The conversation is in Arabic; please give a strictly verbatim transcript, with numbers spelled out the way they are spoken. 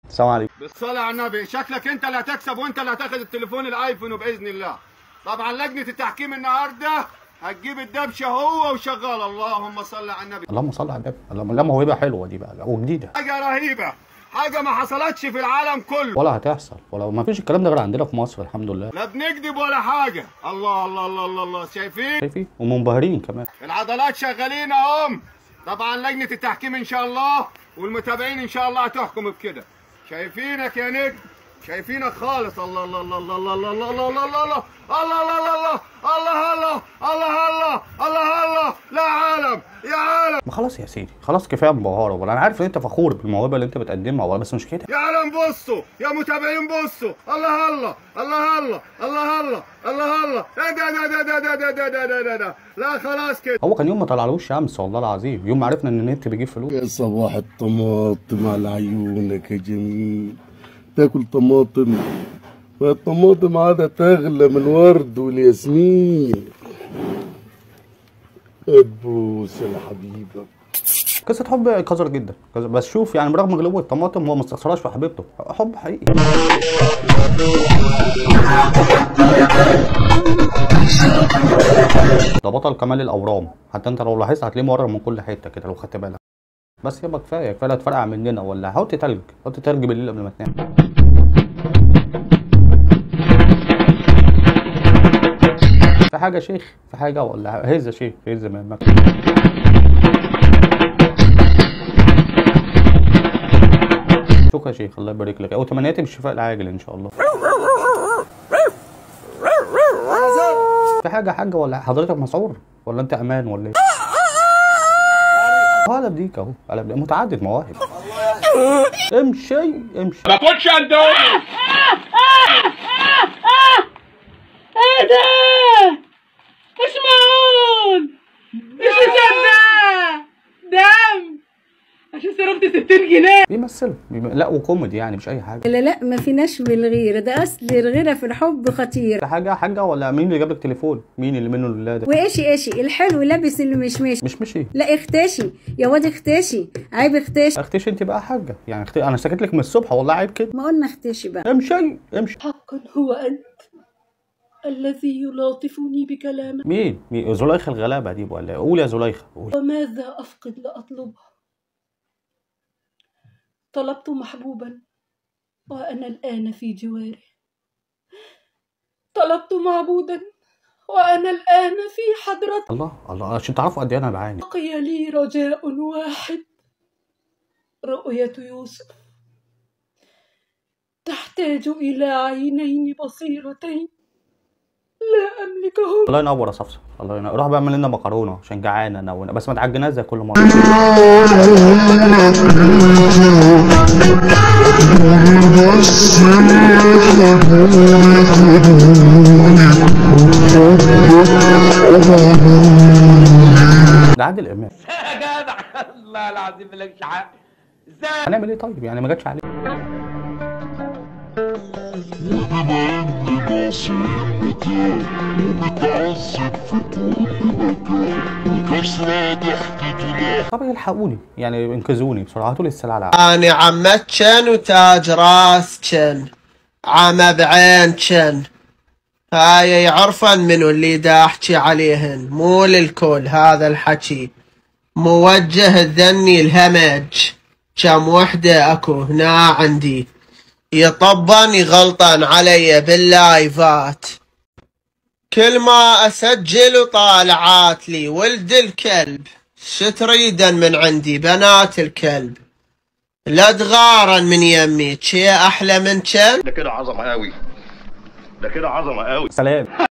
السلام عليكم. بالصلاة على النبي، شكلك انت اللي هتكسب وانت اللي هتاخد التليفون الايفون باذن الله. طبعا لجنة التحكيم النهارده هتجيب الدبشه هو وشغال. اللهم صل على النبي. اللهم صل على النبي. اللهم لا موهبه حلوه دي بقى وجديده. حاجة رهيبة، حاجة ما حصلتش في العالم كله. ولا هتحصل ولا ما فيش الكلام ده غير عندنا في مصر الحمد لله. لا بنكذب ولا حاجة. الله الله الله الله الله. شايفين؟ شايفين؟ ومنبهرين كمان. العضلات شغالين اهم. طبعا لجنة التحكيم ان شاء الله والمتابعين ان شاء الله هتحكم بكده. شايفينك يا نجم، شايفينك خالص. الله الله الله الله الله الله الله الله الله الله الله الله الله الله الله الله الله الله. لا عالم يا عالم. ما خلاص يا سيدي، خلاص كفايه مبهره. ولا انا عارف ان انت فخور بالموهبه اللي انت بتقدمها ولا بس مش كده. يا عالم بصوا، يا متابعين بصوا. الله الله الله الله الله الله الله الله. ده ده ده ده ده ده ده ده ده ده. لا خلاص كده. هو كان يوم ما طلعلوش شمس والله العظيم، يوم ما عرفنا ان النت بيجيب فلوس. يا صباح الطماطم على عيونك يا جميل. تاكل طماطم، والطماطم عادة تغلى من ورد والياسمين. اتبوس يا حبيبك. قصة حب قذر جدا، بس شوف يعني برغم غلو الطماطم هو ما استخسرهاش في حبيبته، حب حقيقي. ده بطل كمال الاورام، حتى انت لو لاحظت هتلاقيه مورم من كل حته كده لو خدت بالك. بس يبقى كفايه كفايه تفرقع مننا. ولا حط تلج، حط تلج بالليل قبل ما تنام. في حاجه يا شيخ، في حاجه ولا هز يا شيخ، هز من المكتب. شكرا يا شيخ، الله يبارك لك، وتمنياتي بالشفاء العاجل ان شاء الله. في حاجه يا حاجه ولا حضرتك مسعور ولا انت امان ولا ايه؟ قلب ديك اهو، قلب ديك متعدد مواهب. امشي امشي. ما تاكلش اندومي. ايه ده؟ اسمعون، ايش ده؟ دم عشان صرفت ستين جنيه. بيمثلوا بيم... لا وكوميدي يعني مش اي حاجه. لا لا ما فيناش بالغيره، ده اصل الغيره في الحب خطير. في حاجه حاجه ولا مين اللي جاب لك تليفون؟ مين اللي منه لله ده؟ وايشي ايشي الحلو لابس اللي مش ماشي. مش مشي. لا اختشي يا واد اختشي، عيب اختشي. اختشي انت بقى حاجه يعني اخت... انا سكت لك من الصبح والله عيب كده. ما قلنا اختشي بقى. امشي امشي. حقا هو انت الذي يلاطفني بكلامك. مين؟ مين؟ زليخه الغلابه دي ولا قول يا زليخه قول. وماذا افقد لاطلبه؟ طلبت محبوبا وأنا الآن في جواره. طلبت معبودا وأنا الآن في حضرته. الله الله عشان تعرفوا قد ايه انا بعاني. بقي لي رجاء واحد، رؤية يوسف. تحتاج إلى عينين بصيرتين لا أملكهما. الله ينور يا صفصف، الله ينور. روح بقى اعمل لنا مكرونه عشان جعان انا وانا، بس ما تعجنهاش زي كل مره. ده عادل امام. يا جدع الله العظيم مالكش حق. ازاي؟ هنعمل ايه طيب؟ يعني ما جاتش عليه. طب يلحقوني يعني انقذوني بسرعه، هاتوا لي السلعه. انا عمتشن وتاج راسشن، عمى بعينشن. هاي يعرفن منو اللي دا احكي عليهن، مو للكل. هذا الحكي موجه ذني الهمج. كم وحده اكو هنا عندي يطبن يغلطن علي باللايفات. كل ما اسجل وطالعات لي ولد الكلب. شتريدن من عندي بنات الكلب. لا تغارن من يمي، شي احلى من كم. ده كده عظمه قوي، ده كده عظمه قوي. سلام.